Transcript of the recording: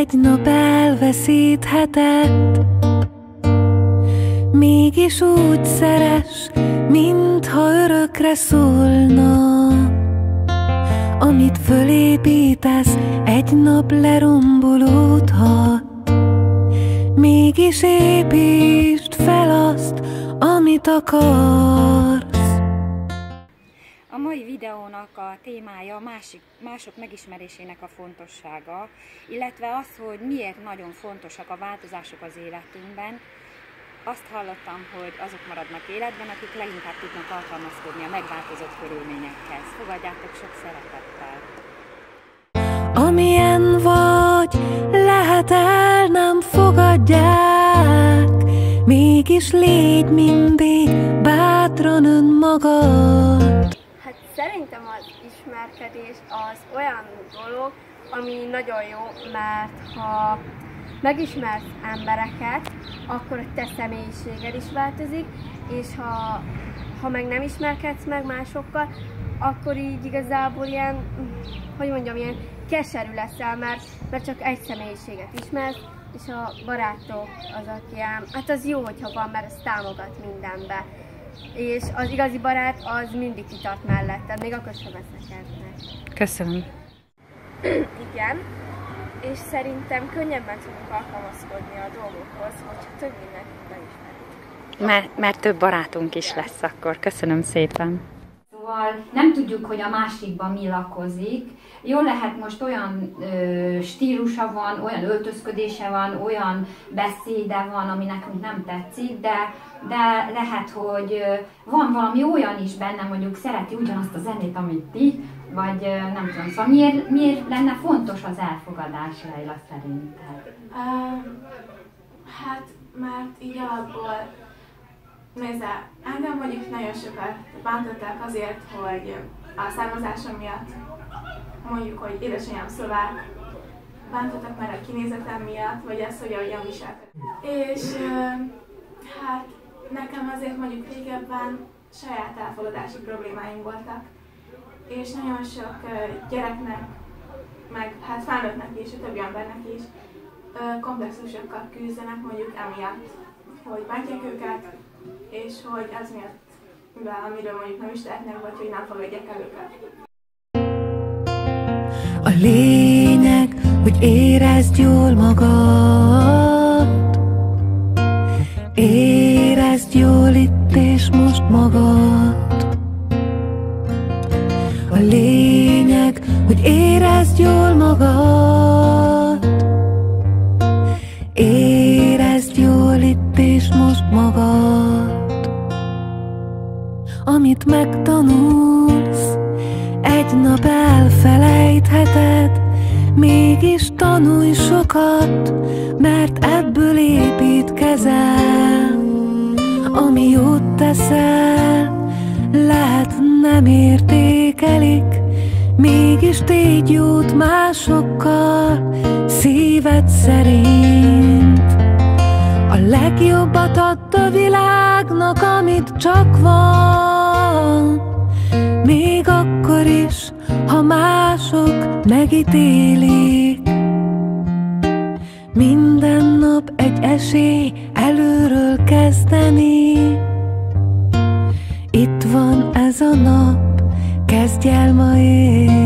egy nap elveszíthetett, mégis úgy szeres, mintha örökre szólna. Amit fölépítesz, egy nap lerombolódhat, mégis építsd fel azt, amit akarsz. A mai videónak a témája mások megismerésének a fontossága, illetve az, hogy miért nagyon fontosak a változások az életünkben. Azt hallottam, hogy azok maradnak életben, akik leginkább tudnak alkalmazkodni a megváltozott körülményekhez. Fogadjátok sok szeretettel! Amilyen vagy, lehet el nem fogadják, mégis légy mindig bátran önmagad. Hát szerintem az ismerkedés az olyan dolog, ami nagyon jó, mert ha megismersz embereket, akkor a te személyiséged is változik, és ha meg nem ismerkedsz meg másokkal, akkor így igazából ilyen, hogy mondjam, ilyen keserű leszel, mert csak egy személyiséget ismersz, és a barátok az, aki hát az jó, hogyha van, mert az támogat mindenbe. És az igazi barát az mindig kitart melletted, még akkor sem veszekednek. Köszönöm. Igen, és szerintem könnyebben tudunk alkalmazkodni a dolgokhoz, hogyha több mindenkit megismerjük. Mert több barátunk is lesz akkor. Köszönöm szépen. Szóval nem tudjuk, hogy a másikban mi lakozik. Jól lehet, most olyan stílusa van, olyan öltözködése van, olyan beszéde van, ami nekünk nem tetszik, de lehet, hogy van valami olyan is benne, mondjuk szereti ugyanazt a zenét, amit ti, vagy nem tudom. Szóval miért lenne fontos az elfogadás, Leila, szerinted? Hát, mert így alapból nézze, engem mondjuk nagyon sokat bántották azért, hogy a származásom miatt, mondjuk, hogy édesanyám szlovák, bántottak már a kinézetem miatt, vagy ez, hogy ahogyan viselkedek. És hát nekem azért mondjuk régebben saját elfogadási problémáim voltak, és nagyon sok gyereknek, meg hát felnőttnek is, a többi embernek is komplexusokkal küzdenek mondjuk emiatt, hogy bántják őket, és hogy ez miatt, mivel amiről mondjuk nem is tehetnek, vagy hogy nem fogadják el őket. A lényeg, hogy érezd jól magad, érezd jól itt és most magad. A lényeg, hogy érezd jól magad, érezd jól itt és most magad. Amit megtanulsz, egy nap elfelejtheted, mégis tanulj sokat, mert ebből építkezel. Ami jót teszel, lehet nem értékelik, mégis tégy jót másokkal, szíved szerint. A legjobbat add a világnak, amit csak van, még akkor is, ha mások megítélik. Minden nap egy esély előről kezdeni. Itt van ez a nap, kezdj el ma élni.